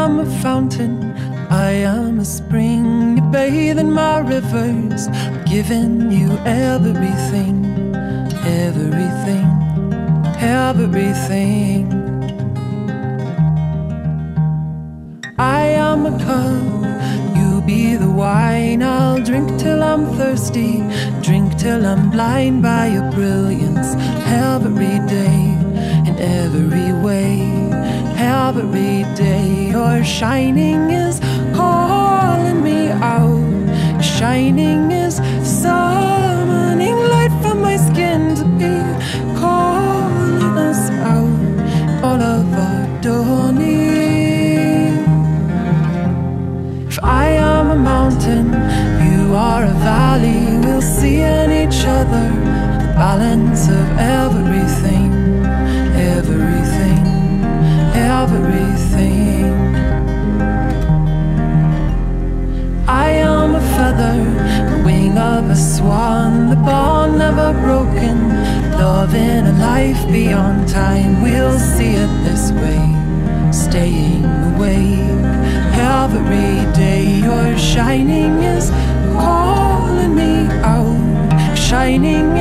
am a fountain, I am a spring. You bathe in my rivers, I'm giving you everything, everything, everything. I am a cup, you be the wine. I'll drink till I'm thirsty, drink till I'm blind by your brilliance. Every day, in every way, every day. Your shining is calling me out, your shining is summoning light from my skin to be calling us out, all of our dawning. If I am a mountain, you are a valley, we'll see in each other the balance of everything, everything, everything. I am a feather, the wing of a swan, the bond never broken, love in a life beyond time. We'll see it this way, staying awake every day. Your shining is calling me out, shining